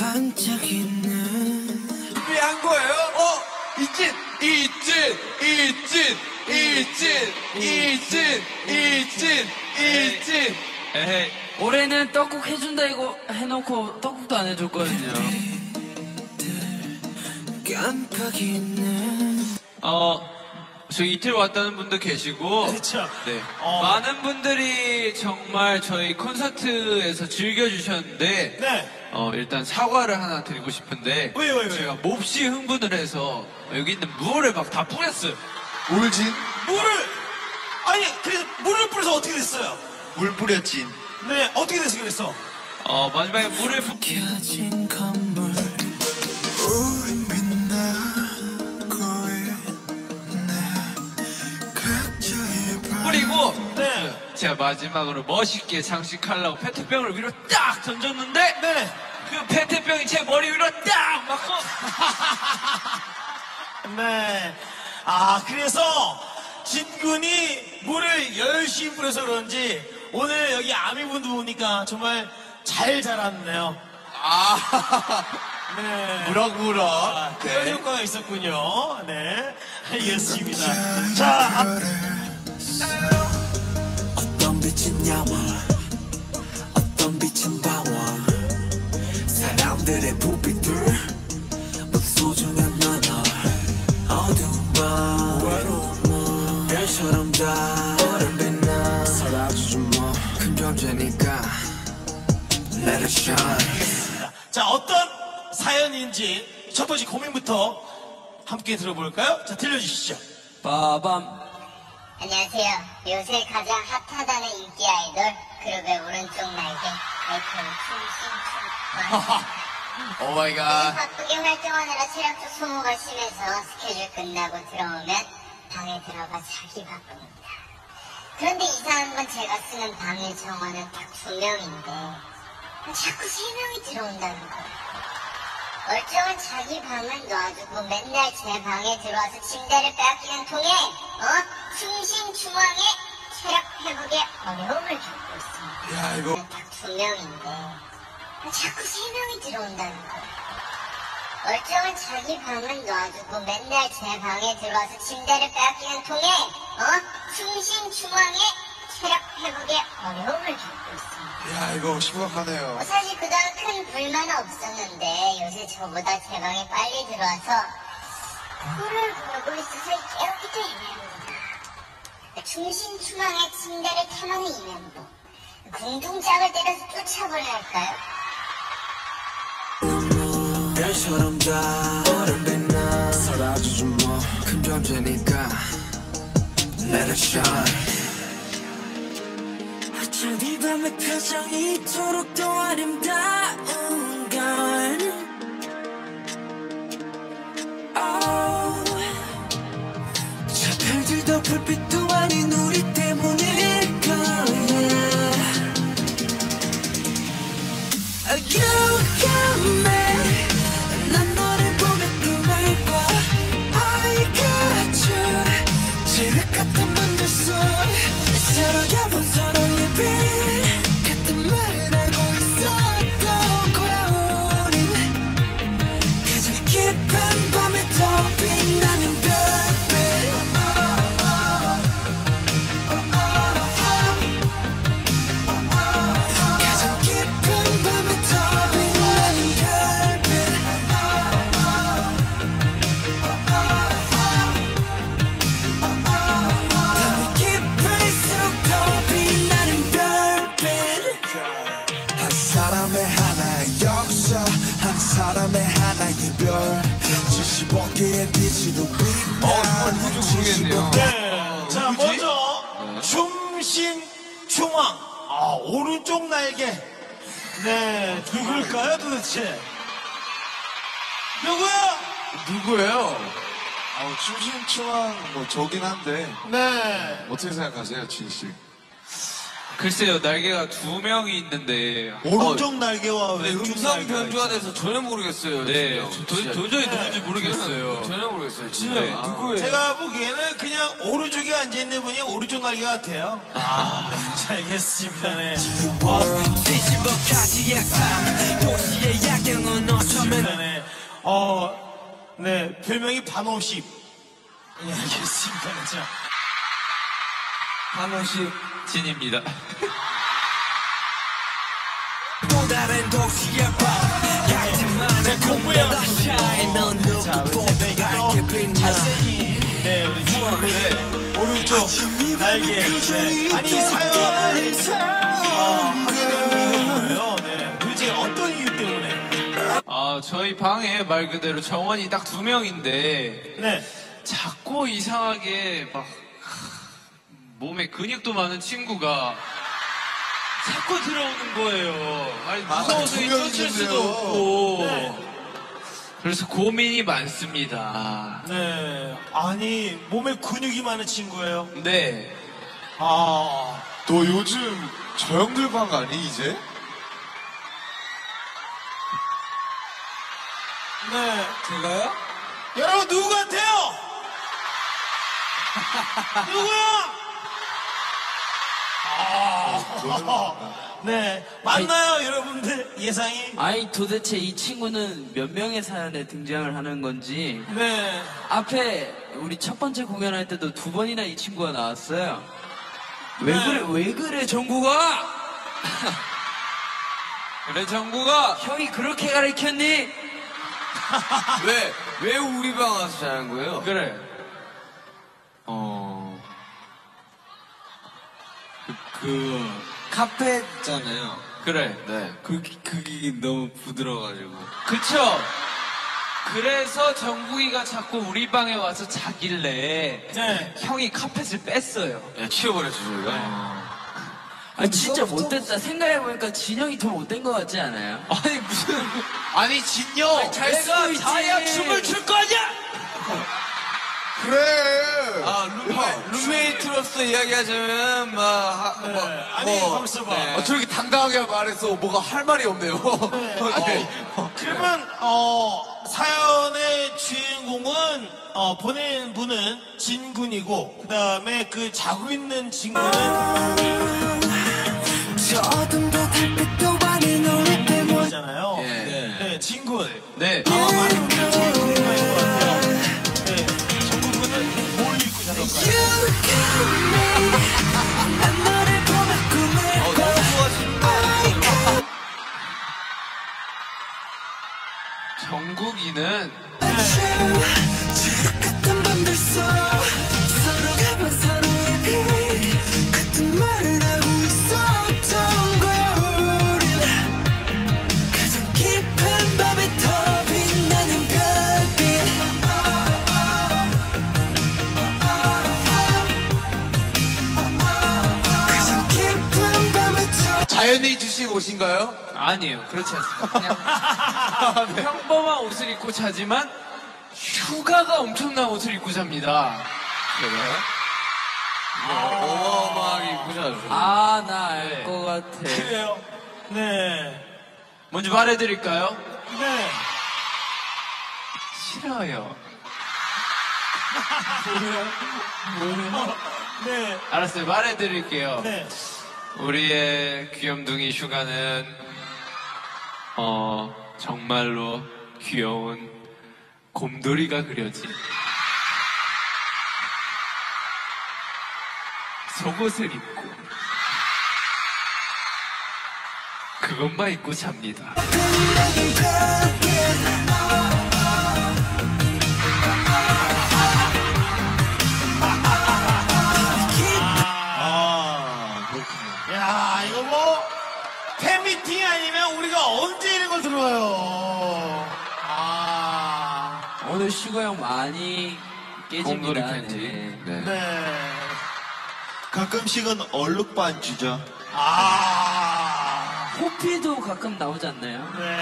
반짝이는 준비한 거예요? 이진. 에헤이. 올해는 떡국 해준다 이거 해놓고 떡국도 안 해줬거든요. 깜빡이는 저 이틀 왔다는 분도 계시고. 그렇죠. 네. 많은 분들이 정말 저희 콘서트에서 즐겨주셨는데. 네. 일단 사과를 하나 드리고 싶은데. 왜요? 제가 몹시 흥분을 해서 여기 있는 물을 막 다 뿌렸어요. 울진? 그래서 물을 뿌려서 어떻게 됐어요? 물 뿌렸진. 네, 어떻게 됐어, 그랬어? 마지막에 물을 켜진 건물 우린 빛나고 있네 각자의 뿌리고. 네. 제가 마지막으로 멋있게 장식하려고 페트병을 위로 딱 던졌는데. 네. 그 페트병이 제 머리 위로 딱 맞고. 네. 그래서 진군이 물을 열심히 뿌려서 그런지 오늘 여기 아미분도 보니까 정말 잘 자랐네요. 네. 무럭무럭. 그런 효과가 있었군요. 네. 알겠습니다. 자, 어떤 빛은 야망 어떤 빛은 방황 사람들의 불빛들 못 소중한 나나 어두운 밤 외로운 밤 별처럼 다 오랜 빛나 사라지지 뭐 큰 존재니까 Let it shine. 자, 어떤 사연인지 첫 번째 고민부터 함께 들어볼까요? 자, 들려주시죠. 빠밤. 안녕하세요. 요새 가장 핫하다는 인기 아이돌 그룹의 오른쪽 날개 아이콘 춤신춤. 오 마이 갓. 바쁘게 활동하느라 체력적 소모가 심해서 스케줄 끝나고 들어오면 방에 들어가 자기 바쁩니다. 그런데 이상한 건 제가 쓰는 방의 정원은 딱 2명인데 자꾸 3명이 들어온다는 거예요. 멀쩡한 자기 방을 놔두고 맨날 제 방에 들어와서 침대를 빼앗기는 통에 충신충왕의 체력 회복에 어려움을 겪고 있습니다. 야, 이거. 딱 2명인데 자꾸 3명이 들어온다는 거예요. 멀쩡한 자기 방을 놔두고 맨날 제 방에 들어와서 침대를 빼앗기는 통에 충신충왕의 체력 회복에 어려움을 겪고 있습니다. 야, 이거 심각하네요. 사실 그동안 큰 불만은 없었는데 요새 저보다 제 방에 빨리 들어와서 코를 골고 있어서 깨우기도 애매합니다. 충신충왕의 침대를 탐하는 이 멤버 궁둥짝을 때려서 쫓아버려야 할까요? 별처럼 다 오랜 빛나 사라지지 뭐 큰 존재니까 Let it shine. 어쩌니 밤의 표정이 이토록 더 아름다운 걸 저 별들도 불빛도 아닌 우리 때문일 거야 You got me 난 너를 보면 눈을 봐 I got you 지륵 같은 문들 속 서로 본 서로의 빛 같은 말을 알고 있었던 거야 우린 가장 깊은 밤에 더 빛나는 별빛 가장 깊은 밤에 더 빛나는 별빛 밤이 깊을수록 더 빛나는 별빛 한 사람의 하나의 역사 한 사람의 하나의 별 75개의 빛으로 빛나 모르겠네요. 네. 자, 먼저 충신충왕. 오른쪽 날개. 네, 누굴까요, 도대체? 누구야? 누구예요? 춤신춤왕 뭐 저긴 한데 네. 어떻게 생각하세요, 진씨? 글쎄요, 날개가 2명이 있는데. 오른쪽 날개와 왼쪽 음성 날개가 변조가 돼서 전혀 모르겠어요. 네, 진짜. 도저히 누군지 모르겠어요. 전혀 모르겠어요. 진짜. 네. 누구예요? 제가 보기에는 그냥 오른쪽에 앉아있는 분이 오른쪽 날개 같아요. 잘 알겠습니다. 네. 뒤집어까지 약함 도시의 야경은 네. 네, 별명이 반오십. 예, 알겠습니다. 자, 한원식 진입니다. 또 다른 도시의 밤 제 공부해요. 자, 우리 또 잘생긴, 네, 우리 친구들. 오른쪽 날개. 네. 아니, 사연을, 하게 된 거예요. 네. 도대체 어떤 이유 때문에? 저희 방에 말 그대로 정원이 딱 2명인데, 네. 자꾸 이상하게 막, 몸에 근육도 많은 친구가 자꾸 들어오는 거예요. 아니, 무서워서 쫓을 수도 없고. 네. 그래서 고민이 많습니다. 네. 아니, 몸에 근육이 많은 친구예요. 네. 너 요즘 저 형들 방 아니, 이제? 네. 제가요? 여러분, 누구 같아요? 누구야? 네. 맞나요, 여러분들? 예상이? 아니 도대체 이 친구는 몇 명의 사연에 등장을 하는 건지 네. 앞에 우리 첫 번째 공연할 때도 2번이나 이 친구가 나왔어요. 왜 네. 그래 정국아? 그래, 정국아! 형이 그렇게 가르쳤니? 왜 우리 방 와서 자는 거예요? 그래. 카페 있잖아요. 그래. 네. 그게 너무 부드러워가지고. 그쵸? 그래서 정국이가 자꾸 우리 방에 와서 자길래 네. 형이 카펫을 뺐어요. 야, 치워버렸죠, 저희가. 아 진짜 못됐다. 생각해보니까 진영이 더 못된 것 같지 않아요? 아니 무슨 아니 진영 잘 쓰고 있지. 자야 춤을 출 거 아니야? 그래! 룸메이트로서 이야기하자면, 아니, 가만있어 봐. 저렇게 당당하게 말해서 뭐가 할 말이 없네요. 그러면, 사연의 주인공은, 보낸 분은 진군이고, 그 다음에 그 자고 있는 친구는, 저 어둠도 달빛도 안에 너를 때문에 잖아요. 네, 진군. 네. 아마 많은 분들이 진군인 것 같아요. 네, 정국군은 뭘 입고 자던가요? You got me 난 너를 보며 꿈을 꿔 정국이는 같은 밤들 속 서로가 본 서로에게 같은 말을 하고 있었던 거야 우린 가장 깊은 밤에 더 빛나는 별빛 가장 깊은 밤에 더 자연이 주신 옷인가요? 아니에요. 그렇지 않습니다. 그냥 평범한 옷을 입고 자지만 휴가가 엄청난 옷을 입고 잡니다. 어마어마하게 입고 자죠. 아 나 알 것 같아. 그래요. 네. 먼저 말해드릴까요? 네. 싫어요. 네. 알았어요. 말해드릴게요. 네. 우리의 귀염둥이 휴가는 정말로 귀여운 곰돌이가 그려진 속옷을 입고 그것만 입고 잡니다. 야, 이거 뭐, 팬미팅 아니면 우리가 언제 이런 걸 들어요? 오늘 슈가 형 많이 곰돌이 깨집니다. 팬티. 네. 네. 가끔씩은 얼룩반지죠. 호피도 가끔 나오지 않나요? 네.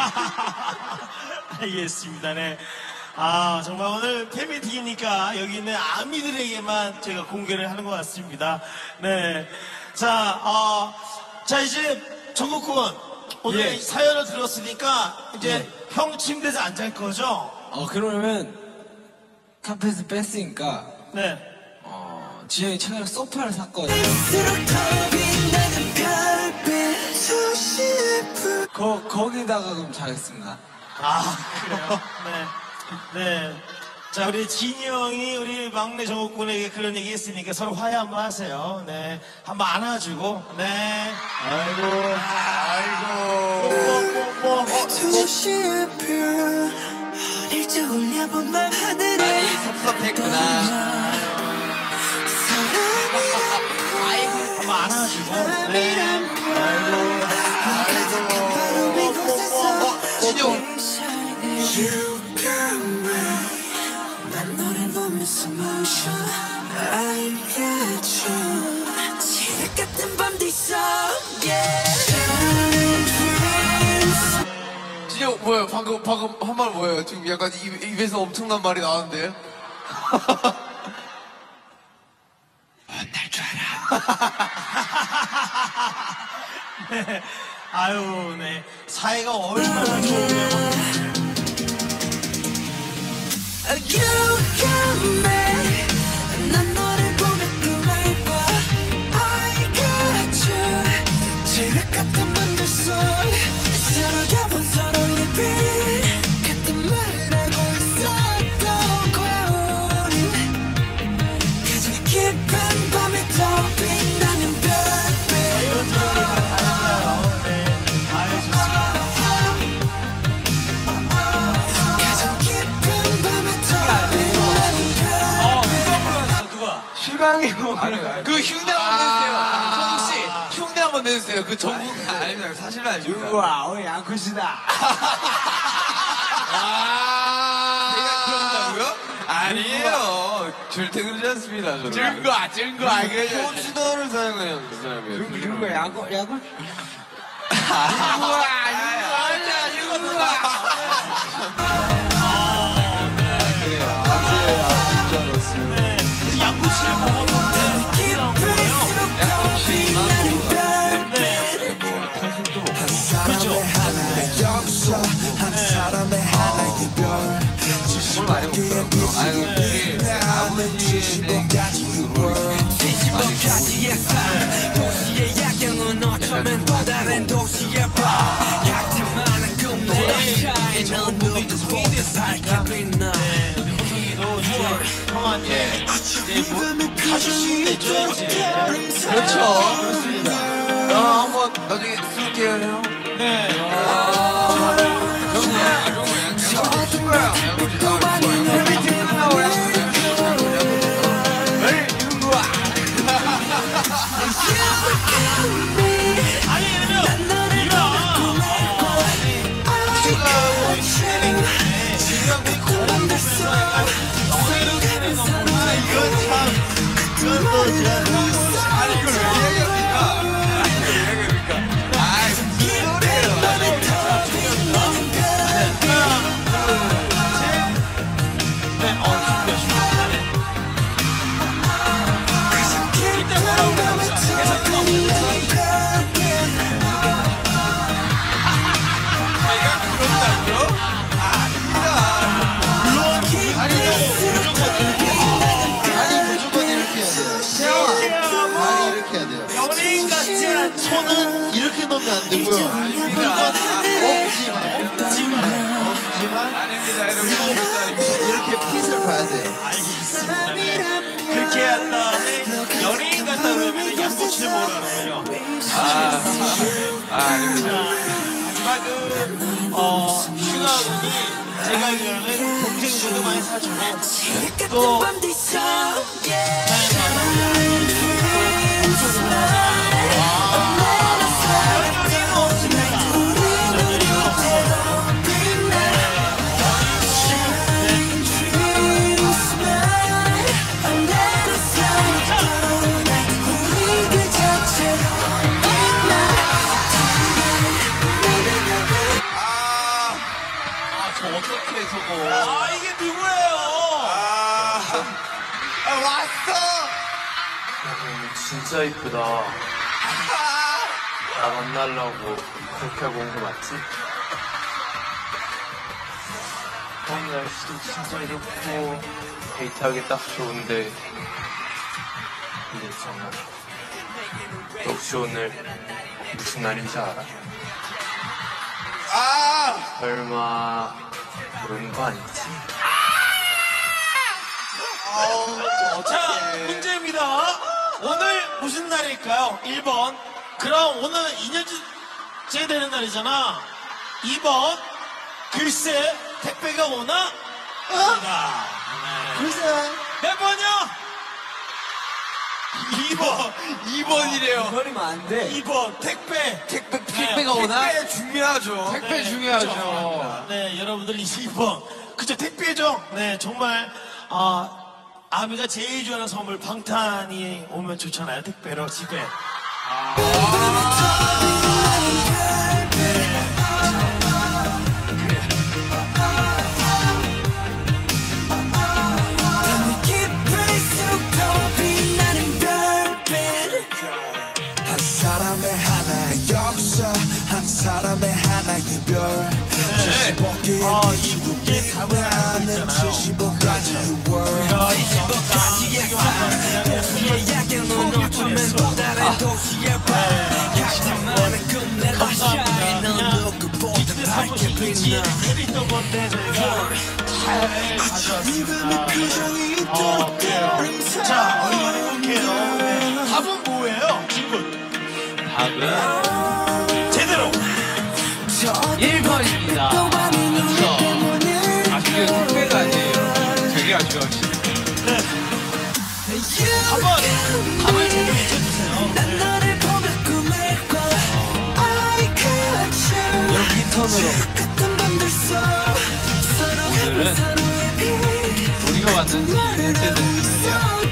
알겠습니다. 네. 정말 오늘 팬미팅이니까 여기 있는 아미들에게만 제가 공개를 하는 것 같습니다. 네. 자, 이제 정국군 오늘 사연을 들었으니까 이제 형 침대에서 안 잘 거죠? 그러면 카펫을 뺐으니까 네. 지영이 차라리 소파를 샀거든요. 갈수록 더 빛나는 별빛 수십 분 거기다가 그럼 자겠습니다. 아, 그래요? 네. 네. 자, 우리 진이 형이 우리 막내 정욱 군에게 그런 얘기 했으니까 서로 화해 한번 하세요. 네. 한번 안아주고, 네. 아이고, 아이고. 조시의 별 일찍 올려본 맘 하늘에 섭섭했구나. 한번 안아주고, 네. 바로 이곳에서 진영. 난 너를 보면서 멈춰 I got you 지옥 같은 밤도 있어 진영 뭐예요? 방금 한 말 뭐예요? 지금 약간 입에서 엄청난 말이 나왔는데. 날 줄 알아 네. 아유, 네. 사이가 얼마나 좋으면. You got me 난 너를 보면 꿈을 봐 I got you 지옥 같은 밤들 속 서로 가본 서로의 빛 같은 말을 하고 있었던 거야 우린 가장 깊은 밤에 더 빛나는 별빛 이런 소리가 달라요. 네. 아유, 좋습니다. 가장 깊은 밤에 더 빛나는 별빛 누가? 실강이 형. 그 흉내 한번 내주세요. 성욱 씨, 흉내 한번 내주세요. 그 전국 아닙니다. 사실은 아닙니다. 우와, 우리 양쿠시다. 제가 그런다고요? 아니에요. 절대 그러지 않습니다. 저는. 증거 알겠죠. 표준어를 사용해요. 그 사람이에요. 이거 야구? 양쿠시를 먹었는데. 깊을수록 더 빛나는 별빛 그죠? 한 사람의 하나의 별 뭘 많이 먹더라고요. 아유, 이게 아버지에 대한 뒤집어까지의 삶 도시의 야경은 어쩌면 또 다른 도시의 밤 각자 많은 꿈들 넌 누구보다 밝게 빛나 호성이도 이제 형한테 이제 뭐 가실 수 있겠죠? 이제. 그렇죠. 그렇습니다. 한번 나중에 쓸게요, 형. 네. 아니, 이러면 아니, 이걸 왜 얘기합니까? 아이, 무슨 소리예요? 네, 준비하십시오. 이때 뭐라고 그러죠? 제가 그런다고요? 아니, 무조건 이렇게 해야 돼요. 아니, 이렇게 해야 돼요. 연예인 같지 않죠? 손은 이렇게 놓으면 안 되고요. 없지만 아닙니다, 여러분. 이렇게 핏을 봐야 돼요. 알겠습니다. 네. 그렇게 한 다음에 연예인 같다 그러면 양꼬치를 먹으라는 거예요. 아닙니다. 마지막 휴가분이 제가 알기로는 동생들도 많이 사주고 또 밤도 있어 연예인은 없습니다. 연예인은 없어요. 저 어떻게 저거. 아, 이게 누구예요? 왔어! 진짜 이쁘다. 나 만나려고 그렇게 하고 온 거 맞지? 오늘 날씨도 진짜 좋고 데이트하기 딱 좋은데 근데 있잖아. 너 혹시 오늘 무슨 날인지 알아? 아! 설마 그런 거 아니지? 자, 문제입니다. 오늘 무슨 날일까요? 1번. 그럼 오늘은 2년째 되는 날이잖아. 2번. 글쎄, 택배가 오나? 글쎄. 몇 번이요? 2번이래요. 버리면 안 돼. 2번. 택배가 오나? 택배 중요하죠. 택배 중요하죠. 네, 여러분들 2번. 그쵸, 택배죠? 네, 정말, 아미가 제일 좋아하는 선물 방탄이 오면 좋잖아요. 택배로 집에. 한 사람의 하나의 역사, 한 사람의 하나의 별. 75개의 이분께 답을 나는 75가지 월. 도시의 야경은 어쩌면 또 다른 도시의 밤 같은 많은 꿈내다 shine 넌 누구보다 밝게 빛나 있던 건데 저희가 지금의 표정이 있도록 자, 해볼게요. 네. 답은 뭐예요, 친구? 답은 제대로. 1번입니다. 아쉽게 택배가 아니에요. 되게 아쉬워. 한번 답을 좀 해주세요. 난 너를 보며 꿈을 꿔 I got you 여기 턴으로. 같은 밤들 속 서로 오늘은 서로의 빛 우리가 만든 이 멘트는